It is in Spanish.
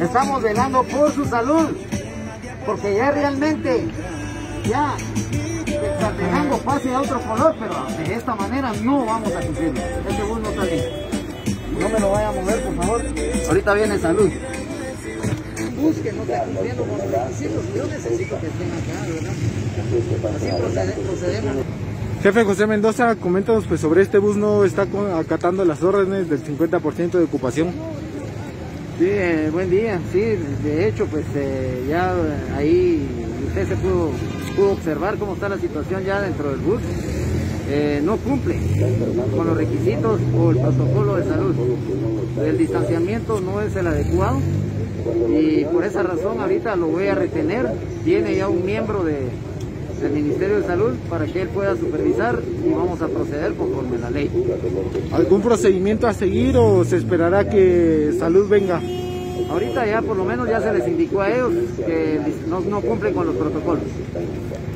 Estamos velando por su salud, porque ya realmente, ya el Cardenango pase a otro color, pero de esta manera no vamos a cumplirlo. Este bus no está bien. No me lo vaya a mover, por favor. Ahorita viene salud. Bus que no está cumpliendo con los requisitos, yo necesito que estén acá, ¿verdad? Así procedemos. Jefe José Mendoza, coméntanos pues sobre este bus, no está acatando las órdenes del 50% de ocupación. Sí, buen día. Sí, de hecho, pues ya ahí usted se pudo observar cómo está la situación ya dentro del bus. No cumple con los requisitos o el protocolo de salud. El distanciamiento no es el adecuado y por esa razón ahorita lo voy a retener. Tiene ya un miembro del Ministerio de Salud para que él pueda supervisar y vamos a proceder conforme la ley. ¿Algún procedimiento a seguir o se esperará que Salud venga? Ahorita ya por lo menos ya se les indicó a ellos que no cumplen con los protocolos.